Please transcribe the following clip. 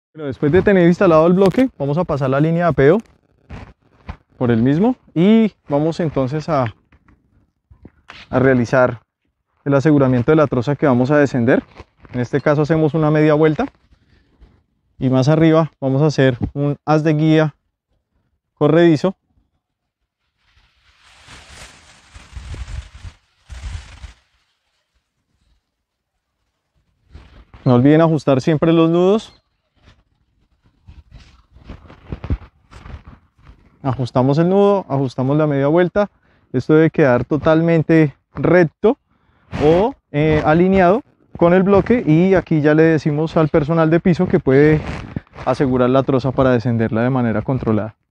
Bueno, después de tener instalado el bloque, vamos a pasar la línea de apeo por el mismo y vamos entonces a realizar el aseguramiento de la troza que vamos a descender. En este caso hacemos una media vuelta y más arriba vamos a hacer un haz de guía corredizo. No olviden ajustar siempre los nudos. Ajustamos el nudo, ajustamos la media vuelta. Esto debe quedar totalmente recto o alineado con el bloque, y aquí ya le decimos al personal de piso que puede asegurar la troza para descenderla de manera controlada.